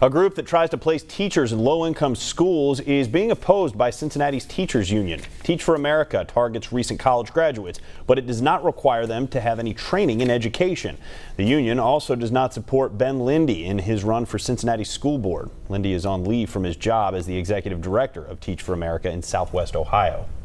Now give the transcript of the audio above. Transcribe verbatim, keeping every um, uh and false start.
A group that tries to place teachers in low-income schools is being opposed by Cincinnati's teachers union. Teach for America targets recent college graduates, but it does not require them to have any training in education. The union also does not support Ben Lindy in his run for Cincinnati School Board. Lindy is on leave from his job as the executive director of Teach for America in Southwest Ohio.